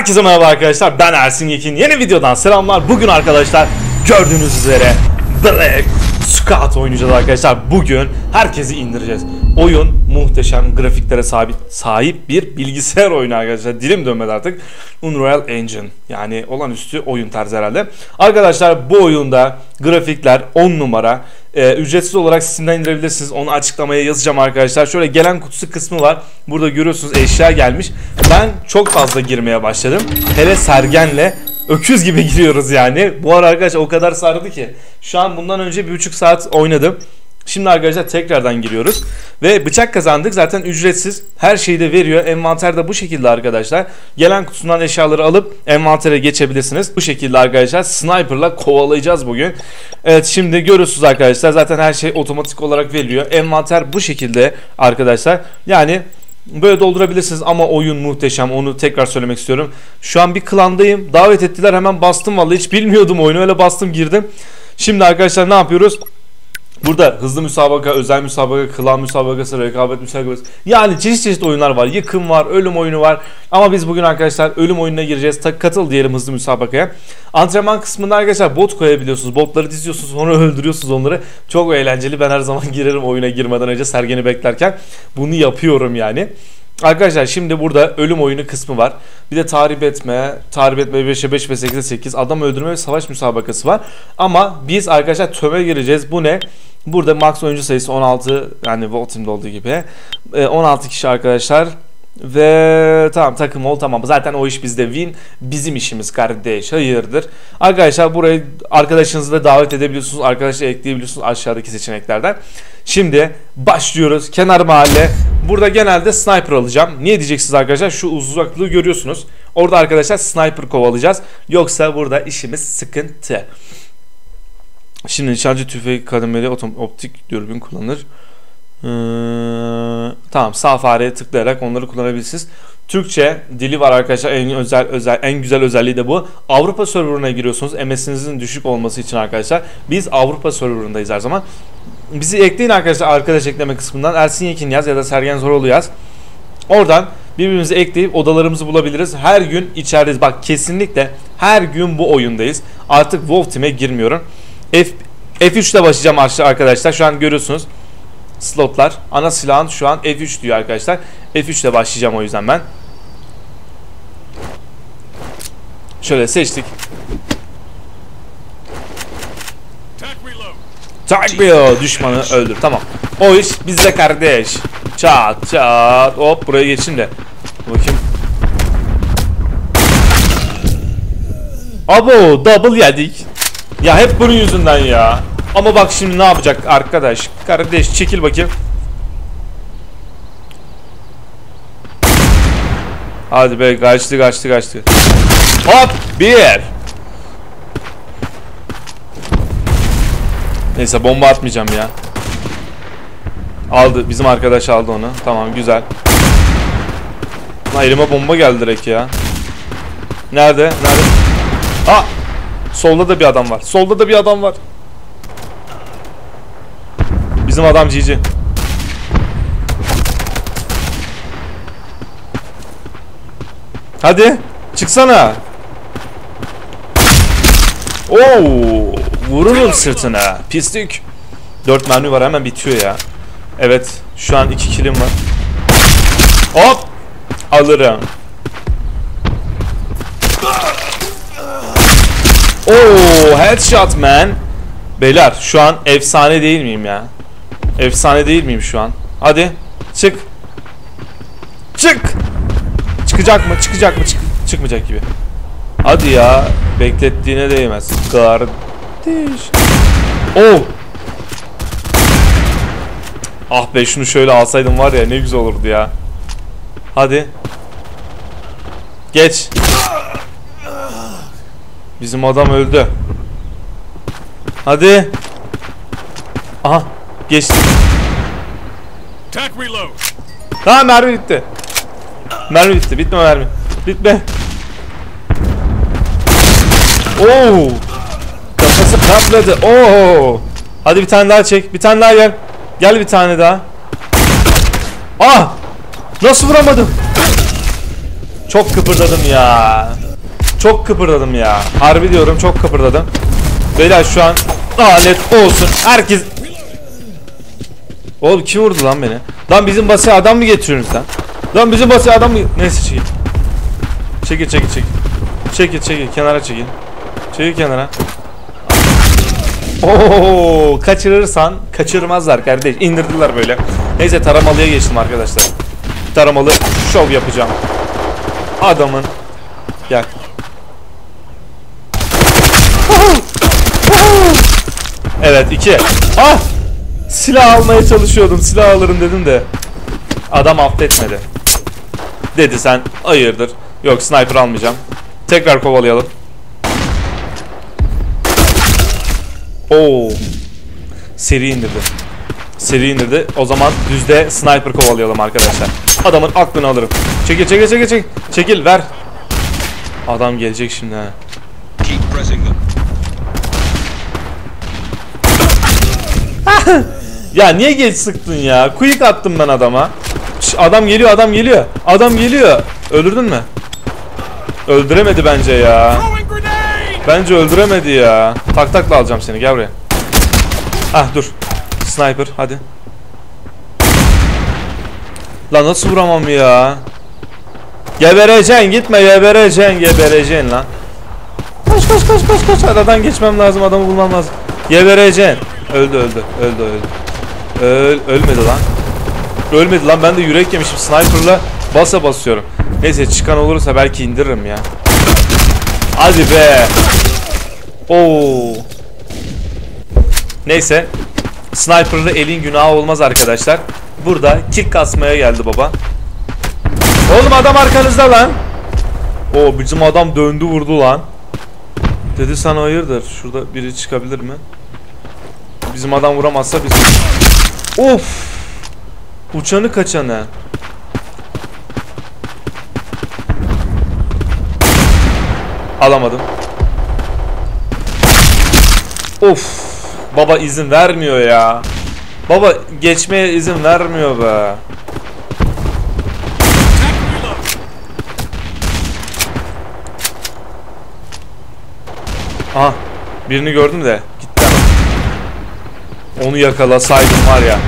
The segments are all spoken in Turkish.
Herkese merhaba arkadaşlar, ben Ersin Yekin. Yeni videodan selamlar. Bugün arkadaşlar gördüğünüz üzere Black Scout oynayacağız arkadaşlar. Bugün herkesi indireceğiz. Oyun muhteşem grafiklere sahip bir bilgisayar oyunu arkadaşlar. Dilim dönmedi artık. Unreal Engine, yani olağanüstü oyun tarzı herhalde. Arkadaşlar bu oyunda grafikler 10 numara. Ücretsiz olarak Steam'den indirebilirsiniz. Onu açıklamaya yazacağım arkadaşlar. Şöyle gelen kutusu kısmı var. Burada görüyorsunuz eşya gelmiş. Ben çok fazla girmeye başladım. Hele Sergen'le öküz gibi giriyoruz yani. Bu ara arkadaşlar o kadar sardı ki. Şu an bundan önce 1,5 saat oynadım. Şimdi arkadaşlar tekrardan giriyoruz. Ve bıçak kazandık. Zaten ücretsiz. Her şeyi de veriyor. Envanter de bu şekilde arkadaşlar. Gelen kutusundan eşyaları alıp envantere geçebilirsiniz. Bu şekilde arkadaşlar sniper'la kovalayacağız bugün. Evet, şimdi görüyorsunuz arkadaşlar. Zaten her şey otomatik olarak veriliyor. Envanter bu şekilde arkadaşlar. Yani böyle doldurabilirsiniz ama oyun muhteşem. Onu tekrar söylemek istiyorum. Şu an bir klandayım. Davet ettiler, hemen bastım vallahi. Hiç bilmiyordum oyunu. Öyle bastım, girdim. Şimdi arkadaşlar ne yapıyoruz? Burada hızlı müsabaka, özel müsabaka, klan müsabakası, rekabet müsabakası, yani çeşit oyunlar var. Yıkım var, ölüm oyunu var. Ama biz bugün arkadaşlar ölüm oyununa gireceğiz. Katıl diyelim hızlı müsabakaya. Antrenman kısmında arkadaşlar bot koyabiliyorsunuz. Botları diziyorsunuz, sonra öldürüyorsunuz onları. Çok eğlenceli. Ben her zaman girerim oyuna girmeden önce, Sergen'i beklerken. Bunu yapıyorum yani. Arkadaşlar şimdi burada ölüm oyunu kısmı var. Bir de tahrip etme 5'e 5 ve 8'e 8, adam öldürme ve savaş müsabakası var. Ama biz arkadaşlar töme gireceğiz. Bu ne? Burada max oyuncu sayısı 16, yani Voltim'de olduğu gibi 16 kişi arkadaşlar. Ve tamam, takım ol, tamam. Zaten o iş bizde, win bizim işimiz kardeş, hayırdır. Arkadaşlar burayı arkadaşınızı da davet edebiliyorsunuz. Arkadaşlar ekleyebiliyorsunuz aşağıdaki seçeneklerden. Şimdi başlıyoruz. Kenar mahalle. Burada genelde sniper alacağım. Niye diyeceksiniz arkadaşlar? Şu uzaklığı görüyorsunuz. Orada arkadaşlar sniper kovalayacağız. Yoksa burada işimiz sıkıntı. Şimdi nişancı tüfeği kademeli optik dürbün kullanır. Tamam, sağ fareye tıklayarak onları kullanabilirsiniz. Türkçe dili var arkadaşlar. En güzel özelliği de bu. Avrupa serverına giriyorsunuz. MS'inizin düşük olması için arkadaşlar. Biz Avrupa serverındayız her zaman. Bizi ekleyin arkadaşlar, arkadaş ekleme kısmından. Ersin Yekin yaz ya da Sergen Zoroğlu yaz. Oradan birbirimizi ekleyip odalarımızı bulabiliriz. Her gün içerideyiz. Bak, kesinlikle her gün bu oyundayız. Artık Wolf Team'e girmiyorum. F3'te başlayacağım arkadaşlar. Şu an görüyorsunuz slotlar. Ana silahın şu an F3 diyor arkadaşlar. F3'te başlayacağım o yüzden ben. Şöyle seçtik. Takviyo, düşmanı öldür. Tamam. O iş bizde kardeş. Çat çat. Hop, buraya geçin de. Bakayım. Abo, double yedik. Ya hep bunun yüzünden ya. Ama bak şimdi ne yapacak arkadaş. Kardeş çekil bakayım. Hadi be, kaçtı. Hop, bir. Neyse, bomba atmayacağım ya. Aldı, bizim arkadaş aldı onu. Tamam, güzel. Lan elime bomba geldi direkt ya. Nerede? Aa! Solda da bir adam var. Bizim adam GG. Hadi çıksana. Oo, vururum sırtına. Pislik. 4 mermi var, hemen bitiyor ya. Evet, şu an 2 killim var. Hop! Alırım. Oo, headshot man. Beyler, şu an efsane değil miyim ya? Efsane değil miyim şu an? Hadi çık. Çıkacak mı? Çıkmayacak gibi. Hadi ya, beklettiğine değmez kardeş. Oh! Ah be, şunu şöyle alsaydım var ya, ne güzel olurdu ya. Hadi. Geç. Bizim adam öldü. Hadi. Aha, geçti. Ha, mermi bitti. Bitme mermi. Bitme. Oo! Kafası patladı. Oo! Hadi bir tane daha çek. Bir tane daha gel. Gel bir tane daha. Ah! Nasıl vuramadım? Çok kıpırdadım ya. Çok kıpırdadım ya. Harbi diyorum, çok kıpırdadım. Beyler şu an lanet olsun. Herkes... Oğlum kim vurdu lan beni? Lan bizim basaya adam mı getiriyorsunuz lan? Lan bizim basaya adam mı... Neyse çekil. Çekil. Kenara çekil. Çekil kenara. Oo, kaçırırsan kaçırmazlar kardeş. İndirdiler böyle. Neyse taramalıya geçtim arkadaşlar. Taramalı şov yapacağım. Adamın gel. Evet 2. Ah! Silah almaya çalışıyordum. Silah alırım dedim de adam affetmedi. Dedi sen hayırdır. Yok, sniper almayacağım. Tekrar kovalayalım. Oo. Seri indirdi. O zaman düzde sniper kovalayalım arkadaşlar. Adamın aklını alırım. Çekil. Çekil ver. Adam gelecek şimdi ha. Ya niye geç sıktın ya? Quick attım ben adama. Adam geliyor. Öldürdün mü? Öldüremedi bence ya. Bence öldüremedi ya. Takla alacağım seni, gel buraya. Ah dur. Sniper hadi. Lan nasıl vuramam ya? Gebereceksin, gitme, gebereceksin lan. Koş. Aradan geçmem lazım, adamı bulmam lazım. Gebereceksin. Öldü. Ölmedi lan, ben de yürek yemişim, sniper'la basıyorum. Neyse çıkan olursa belki indiririm ya. Hadi be. Oo. Neyse. Sniper'da elin günahı olmaz arkadaşlar. Burada kick kasmaya geldi baba. Oğlum adam arkanızda lan. Oo, bizim adam döndü vurdu lan. Dedi sana hayırdır. Şurada biri çıkabilir mi? Bizim adam vuramazsa biz... Of. Uçanı kaçanı. Alamadım. Of. Baba izin vermiyor ya. Baba geçmeye izin vermiyor be. Aha. Birini gördüm de gitti ama. Onu yakalasaydım var ya.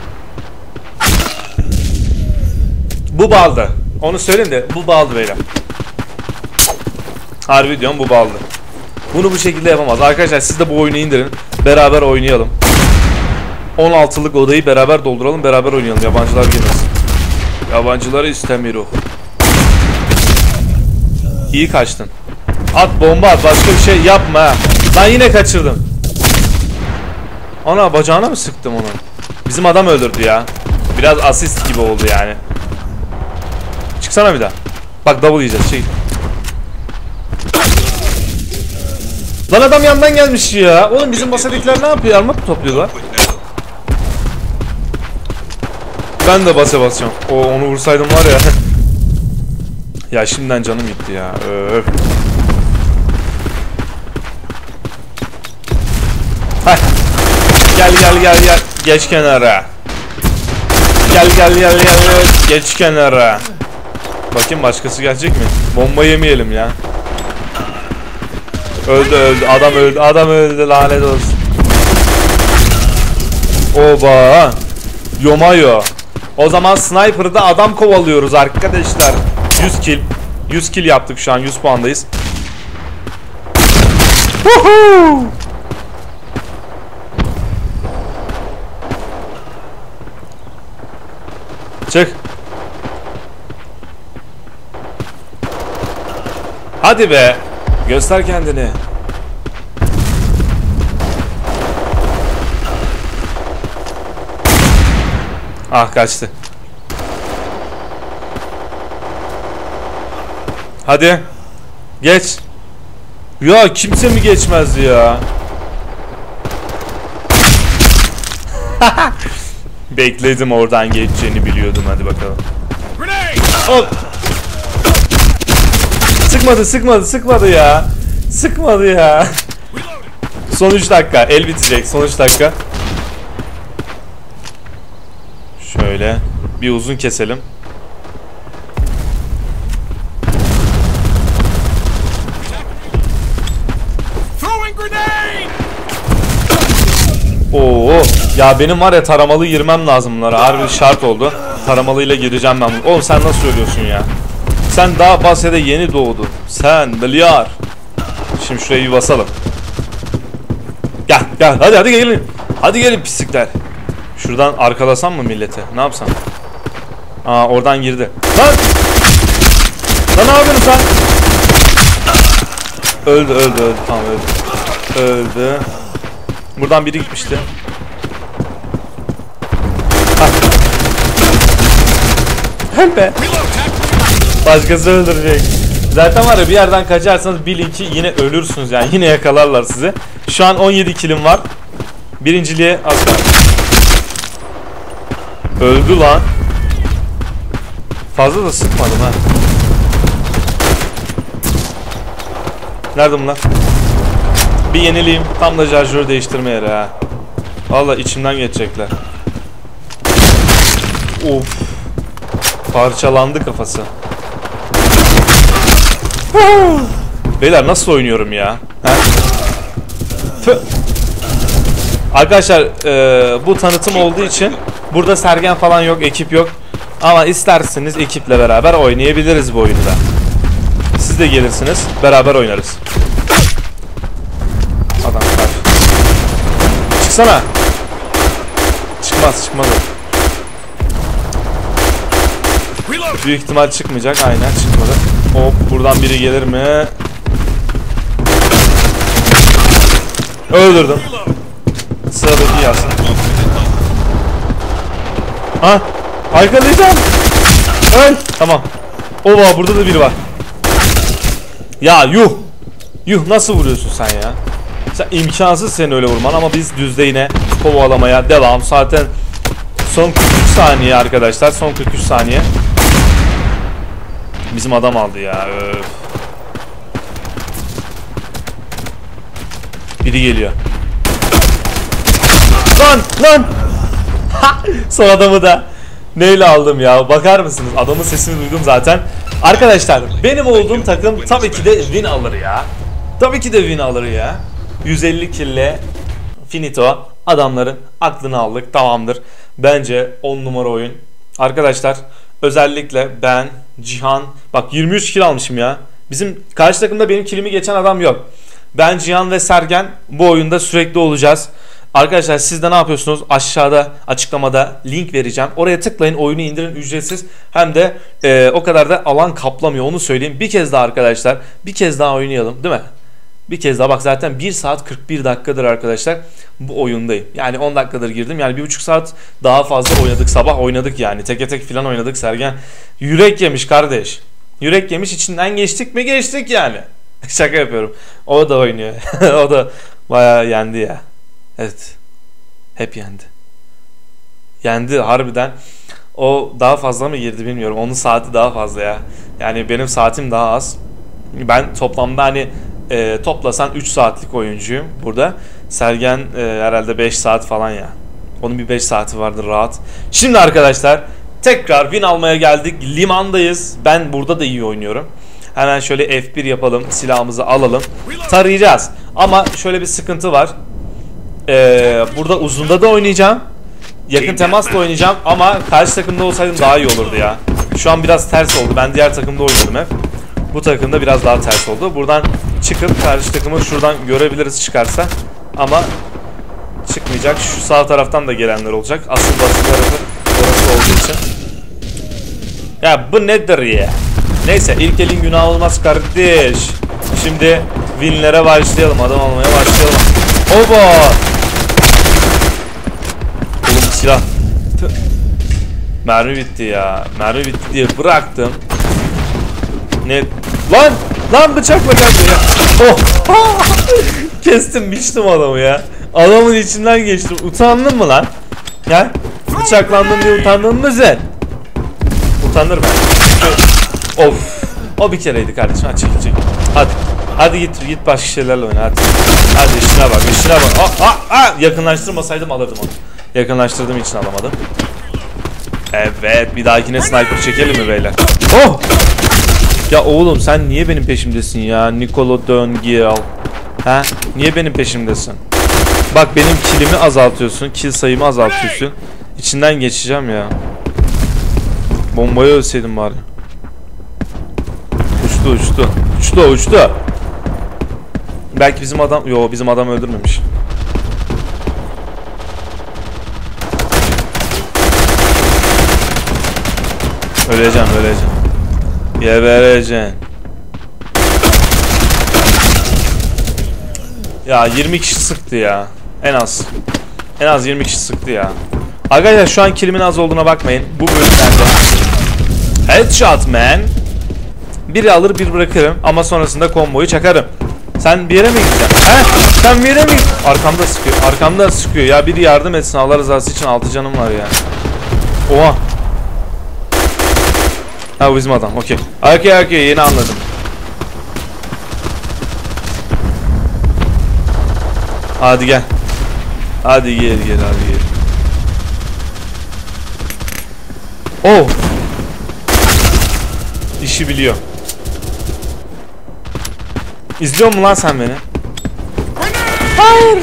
Bu baldı. Onu söyleyeyim de bu baldı beyler. Harbi diyorum, bu baldı. Bunu bu şekilde yapamaz. Arkadaşlar siz de bu oyunu indirin. Beraber oynayalım. 16'lık odayı beraber dolduralım. Beraber oynayalım. Yabancılar girmesin. Yabancıları istemiyorum. İyi kaçtın. At bomba at. Başka bir şey yapma. Ben yine kaçırdım. Ana bacağına mı sıktım onu? Bizim adam öldürdü ya. Biraz asist gibi oldu yani. Çıksana bir daha. Bak double yiyeceğiz. Şey. Lan adam yandan gelmiş ya. Oğlum bizim basadakiler ne yapıyor? Armut mu topluyorlar? Ben de basacağım. Onu vursaydım var ya. Ya şimdiden canım gitti ya. Öf. Heh. Gel. Geç kenara. Gel. Geç kenara. Bakayım başkası gelecek mi? Bomba yemeyelim ya. Öldü. Adam öldü. Lanet olsun. Oba. Yomayo. O zaman sniper'da adam kovalıyoruz arkadaşlar. 100 kill. 100 kill yaptık şu an. 100 puandayız. Woohoo! Çık. Hadi be. Göster kendini. Ah kaçtı. Hadi. Geç. Ya kimse mi geçmez ya? Bekledim, oradan geçeceğini biliyordum, hadi bakalım. Hop. Sıkmadı ya. Sıkmadı ya. Son 3 dakika. El bitecek. Son 3 dakika. Şöyle bir uzun keselim. Ya benim var ya taramalı girmem lazım bunlara. Harbi şart oldu. Taramalıyla gireceğim ben. Oğlum sen nasıl söylüyorsun ya? Sen daha bahsede yeni doğdun. Sen milyar. Şimdi şurayı bir basalım. Gel gel hadi gelin. Hadi gelin pislikler. Şuradan arkalasam mı millete? Ne yapsam? Aa oradan girdi. Lan! Lan ne yapıyorsun sen? Öldü. Tamam öldü. Buradan biri gitmişti. Hem be. Başkası öldürecek. Zaten var ya bir yerden kaçarsanız bilin ki yine ölürsünüz yani. Yine yakalarlar sizi. Şu an 17 kilim var. Birinciliğe az kaldı. Öldü lan. Fazla da sıkmadım ha. Nerede bunlar? Bir yenileyim. Tam da şarjörü değiştirme yeri ha. Vallahi içimden geçecekler. Of. Parçalandı kafası. Beyler nasıl oynuyorum ya? Arkadaşlar bu tanıtım olduğu için burada Sergen falan yok, ekip yok. Ama isterseniz ekiple beraber oynayabiliriz bu oyunda. Siz de gelirsiniz, beraber oynarız. Adam var. Çıksana. Çıkmaz o. Büyük ihtimal çıkmayacak. Aynen çıkmadı. Hop buradan biri gelir mi? Öldürdüm. Sıradaki yazsın. Ha? Arkalayacağım. Öl. Tamam. Ova burada da biri var. Ya yuh. Yuh nasıl vuruyorsun sen ya? Sen imkansız seni öyle vurman ama biz düzde yine kovalamaya devam. Zaten son 43 saniye arkadaşlar. Son 43 saniye. Bizim adam aldı ya. Öf. Biri geliyor. Lan. Son adamı da neyle aldım ya? Bakar mısınız? Adamın sesini duydum zaten. Arkadaşlar benim olduğum takım tabii ki de win alır ya. Tabii ki de win alır ya. 150 kille finito. Adamların aklını aldık. Tamamdır. Bence 10 numara oyun. Arkadaşlar özellikle ben, Cihan. Bak 23 kill almışım ya. Bizim karşı takımda benim killimi geçen adam yok. Ben, Cihan ve Sergen bu oyunda sürekli olacağız. Arkadaşlar siz de ne yapıyorsunuz? Aşağıda açıklamada link vereceğim. Oraya tıklayın, oyunu indirin, ücretsiz. Hem de o kadar da alan kaplamıyor, onu söyleyeyim. Bir kez daha arkadaşlar, bir kez daha oynayalım değil mi? Bir kez daha bak zaten 1 saat 41 dakikadır arkadaşlar bu oyundayım. Yani 10 dakikadır girdim. Yani 1,5 saat daha fazla oynadık. Sabah oynadık yani. Teke tek falan oynadık. Sergen yürek yemiş kardeş. Yürek yemiş, içinden geçtik mi? Geçtik yani. Şaka yapıyorum. O da oynuyor. O da bayağı yendi ya. Evet. Hep yendi. Yendi harbiden. O daha fazla mı girdi bilmiyorum. Onun saati daha fazla ya. Yani benim saatim daha az. Ben toplamda hani toplasan 3 saatlik oyuncuyum burada. Sergen herhalde 5 saat falan ya. Onun bir 5 saati vardır rahat. Şimdi arkadaşlar tekrar win almaya geldik. Limandayız. Ben burada da iyi oynuyorum. Hemen şöyle F1 yapalım. Silahımızı alalım. Tarayacağız. Ama şöyle bir sıkıntı var. Burada uzunda da oynayacağım. Yakın temasla oynayacağım. Ama karşı takımda olsaydım daha iyi olurdu ya. Şu an biraz ters oldu. Ben diğer takımda oynadım hep. Bu takımda biraz daha ters oldu. Buradan çıkıp karşı takımı şuradan görebiliriz çıkarsa. Ama çıkmayacak. Şu sağ taraftan da gelenler olacak. Asıl basın tarafı orası olduğu için. Ya bu nedir ya? Neyse ilk elin günah olmaz kardeş. Şimdi winlere başlayalım. Adam almaya başlayalım. Oba! Oğlum silah. Mermi bitti ya. Mermi bitti diye bıraktım. Ne? Lan bıçakla kaçtı ya. Oh! Kestim biçtim adamı ya. Adamın içinden geçtim. Utandın mı lan? Ya bıçaklandın diye utandın mı sen? Utanır ben. Of. O bir kereydi kardeşim. Hadi çekil. Hadi git başka şeylerle oyna hadi. Hadi işine bak. Yakınlaştırmasaydım alırdım onu. Yakınlaştırdığım için alamadım. Evet, bir dahakine sniper çekelim mi beyler? Oh! Ya oğlum sen niye benim peşimdesin ya? Nicolo Dön Gil. Ha? Niye benim peşimdesin? Bak benim killimi azaltıyorsun. Kill sayımı azaltıyorsun. İçinden geçeceğim ya. Bombayı ölseydim bari. Uçtu. Belki bizim adam... Yo, bizim adam öldürmemiş. Öleceğim. Gebereceksin. Ya 20 kişi sıktı ya. En az 20 kişi sıktı ya. Arkadaşlar şu an kilimin az olduğuna bakmayın. Bu bölümlerde headshot man. Biri alır bir bırakırım ama sonrasında komboyu çakarım. Sen bir yere mi gideceksin? Sen bir yere mi gideceksin? Arkamda sıkıyor. Ya biri yardım etsin, Allah rızası için, 6 canım var ya. Oha. Ha, bu bizim adam. Okey. Okey, yeni anladım. Hadi gel. Hadi gel. Oh. İşi biliyor. İzliyor mu lan sen beni? Hayır.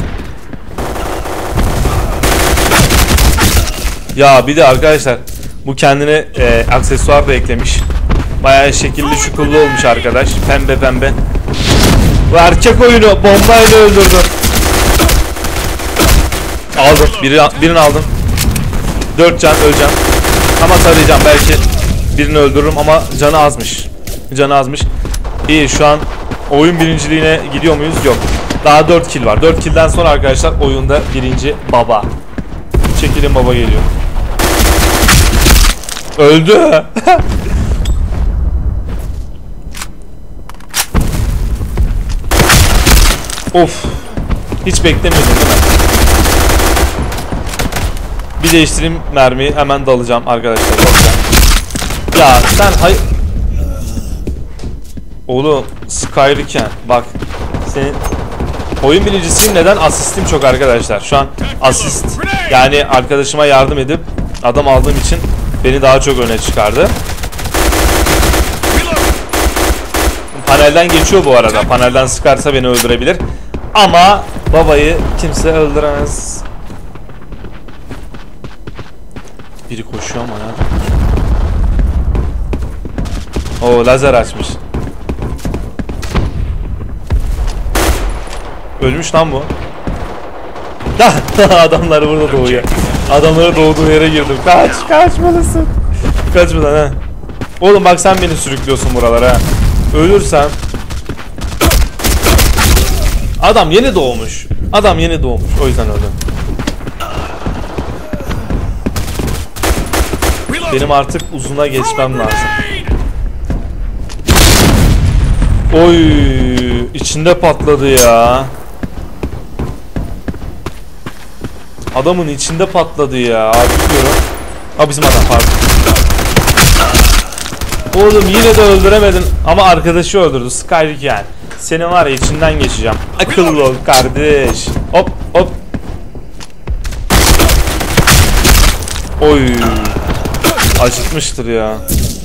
Ya bir de arkadaşlar bu kendine aksesuar da eklemiş. Bayağı şekilli şukullu olmuş arkadaş. Pembe. Bu erkek oyunu bombayla öldürdüm. Aldım. Birini aldım. 4 can, öleceğim. Ama tarayacağım, belki birini öldürürüm ama canı azmış. İyi, şu an oyun birinciliğine gidiyor muyuz? Yok. Daha 4 kill var. 4 kill'den sonra arkadaşlar oyunda birinci baba. Çekilin, baba geliyor. Öldü. Of. Hiç beklemiyordum değil mi? Bir değiştireyim mermiyi, hemen dalacağım arkadaşlar. Ya sen hayır. Oğlum Skyriken bak, senin oyun birincisiyim, neden? Asistim çok arkadaşlar. Şu an asist, yani arkadaşıma yardım edip adam aldığım için beni daha çok öne çıkardı. Panelden geçiyor bu arada. Panelden sıkarsa beni öldürebilir. Ama babayı kimse öldüremez. Biri koşuyor ama ya. Oo, lazer açmış. Ölmüş lan bu. Adamlar burada doğuyor. Adamları doğduğu yere girdim. Kaçmalısın. Kaç buradan ha. Oğlum bak, sen beni sürüklüyorsun buralara. Ölürsem. Adam yeni doğmuş. O yüzden öldüm. Benim artık uzuna geçmem lazım. Oy, içinde patladı ya. Adamın içinde patladı ya. Abi diyorum. Ha, bizim adam, pardon. Oğlum yine de öldüremedin ama arkadaşı öldürdü. Skyriken. Senin var ya, içinden geçeceğim. Akıllı ol kardeş. Hop. Oy. Acıtmıştır ya.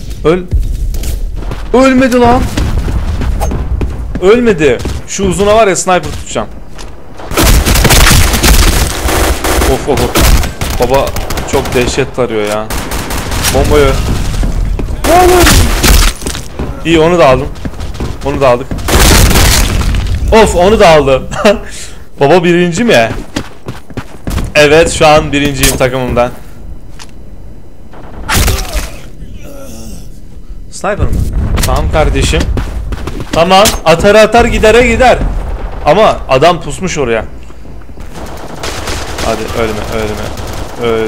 Ölmedi lan. Ölmedi. Şu uzuna var ya, sniper tutacağım. Of. Baba çok dehşet tarıyor ya. Bombayı. İyi, onu da aldım. Onu da aldık. Of, onu da aldım. Baba birinci mi? Evet, şu an birinciyim takımımdan. Sniper mı? Tamam kardeşim. Tamam, atar gider. Ama adam pusmuş oraya. Hadi ölme.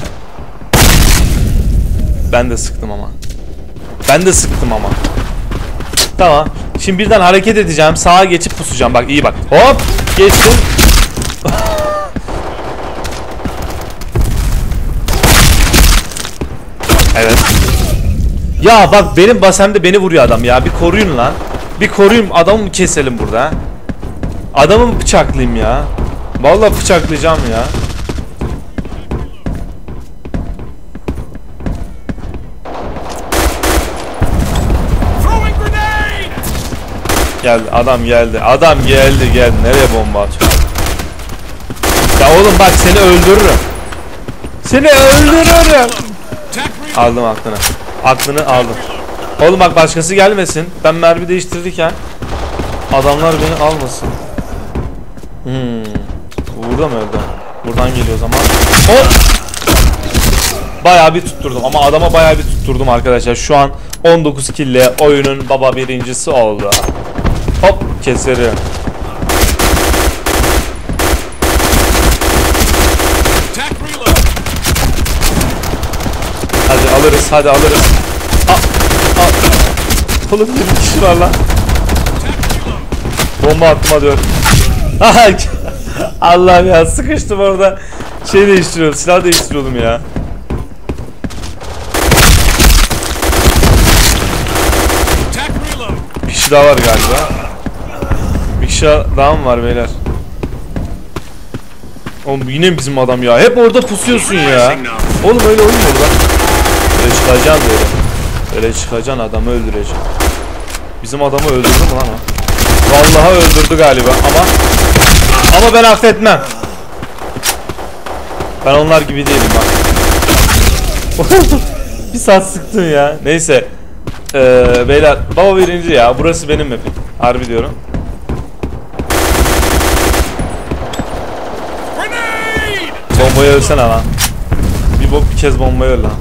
Ben de sıktım ama. Tamam. Şimdi birden hareket edeceğim. Sağa geçip pusacağım. Bak, iyi bak. Hop! Geçtim. Evet. Ya bak, benim basemde beni vuruyor adam ya. Bir koruyun lan. Adamı mı keselim burada? Adamı mı bıçaklayayım ya? Vallahi bıçaklayacağım ya. Geldi. Nereye bomba atıyor? Ya oğlum bak seni öldürürüm. Seni öldürürüm. Aldım aklını. Aklını aldım. Oğlum bak başkası gelmesin. Ben mermi değiştirirken adamlar beni almasın. Burada mı öldü? Buradan geliyor o zaman. Hop. Bayağı bir tutturdum ama adama bayağı bir tutturdum arkadaşlar. Şu an 19 kill ile oyunun baba birincisi oldu. Hop keseri. Hadi alırız, hadi alırız. Oğlum bir kişi var lan. Bomba attım, hadi öl. Allah'ım ya, sıkıştım orada. Şey değiştiriyorum, silah değiştiriyordum ya. Bir kişi daha var galiba. Bir kişi daha mı var beyler? Oğlum yine bizim adam ya. Hep orada pusuyorsun ya. Oğlum öyle oyun mu olur lan? Öyle çıkacaksın böyle. Öyle çıkacaksın, adamı öldüreceksin. Bizim adamı öldürdü mü lan o? Vallahi öldürdü galiba ama ben affetmem. Ben onlar gibi değilim bak. Bir saat sıktın ya. Neyse. Beyler baba birinci ya. Burası benim map'im. Harbi diyorum. Bombayı ölsene lan. Bir kez bombayı öl lan.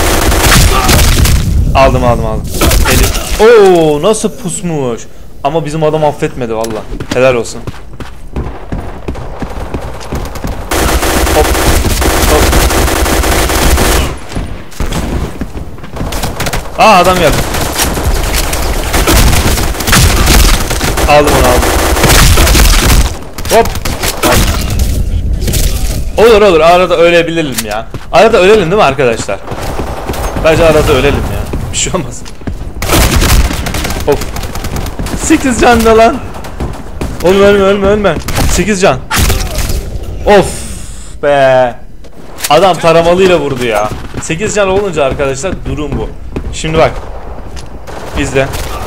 Aldım. Oo nasıl pusmuş. Ama bizim adam affetmedi valla. Helal olsun. Hop. Aa adam geldi. Aldım onu, aldım. Hop. Olur arada ölebilirim ya. Arada ölelim değil mi arkadaşlar? Bence arada ölelim ya. Bir şey olmaz. Hop. 8 can da lan. Oğlum ölme. 8 can. Of be. Adam taramalıyla vurdu ya. 8 can olunca arkadaşlar durum bu. Şimdi bak. İzle.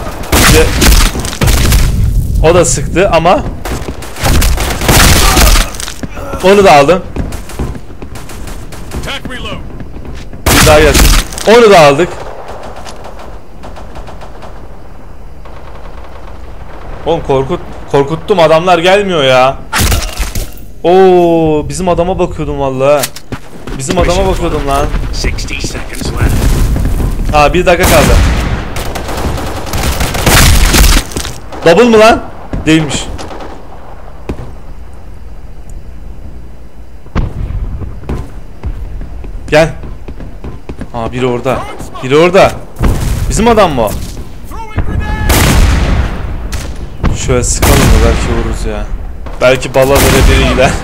O da sıktı ama onu da aldım. Bir daha gelsin. Onu da aldık. Oğlum korkuttum, adamlar gelmiyor ya. Oo bizim adama bakıyordum vallahi. Bizim adama bakıyordum lan. Ha 1 dakika kaldı. Double mı lan? Değilmiş. Gel. Aa biri orada. Bizim adam mı o? Şöyle sıkalım da belki vururuz ya. Belki bala böyle biri gider.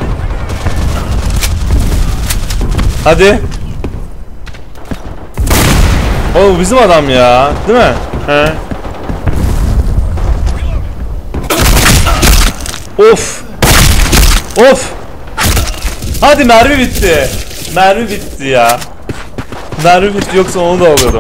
Hadi. O bizim adam ya, değil mi? He. Of. Hadi mermi bitti. Mermi bitti ya. Mermi bitti, yoksa onu da alıyordum.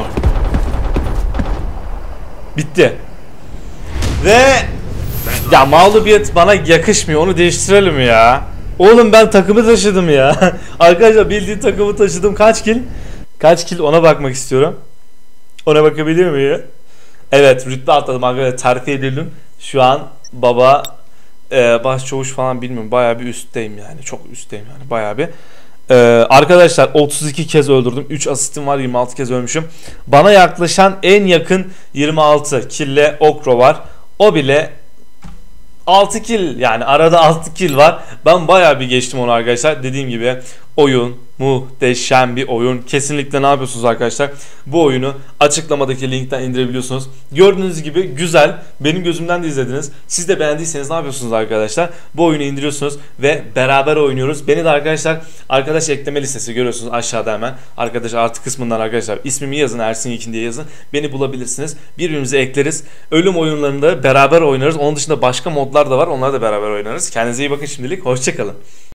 Bitti. Ve ya mağlubiyet bana yakışmıyor, onu değiştirelim ya. Oğlum ben takımı taşıdım ya. Arkadaşlar bildiğin takımı taşıdım. Kaç kill ona bakmak istiyorum. Ona bakabiliyor muyum? Evet, rütbe atladım arkadaşlar, terfi edildim. Şu an baba başçavuş falan bilmiyorum, bayağı bir üstteyim yani. Çok üstteyim yani, bayağı bir. Arkadaşlar 32 kez öldürdüm. 3 asistim var, 26 kez ölmüşüm. Bana yaklaşan en yakın 26 kille Okro var. O bile 6 kill, yani arada 6 kill var. Ben bayağı bir geçtim onu arkadaşlar. Dediğim gibi oyun muhteşem bir oyun. Kesinlikle ne yapıyorsunuz arkadaşlar? Bu oyunu açıklamadaki linkten indirebiliyorsunuz. Gördüğünüz gibi güzel. Benim gözümden de izlediniz. Siz de beğendiyseniz ne yapıyorsunuz arkadaşlar? Bu oyunu indiriyorsunuz ve beraber oynuyoruz. Beni de arkadaşlar arkadaş ekleme listesi görüyorsunuz aşağıda hemen. Arkadaş artı kısmından arkadaşlar ismimi yazın, Ersin Yekin diye yazın. Beni bulabilirsiniz. Birbirimizi ekleriz. Ölüm oyunlarında beraber oynarız. Onun dışında başka modlar da var. Onları da beraber oynarız. Kendinize iyi bakın şimdilik. Hoşçakalın.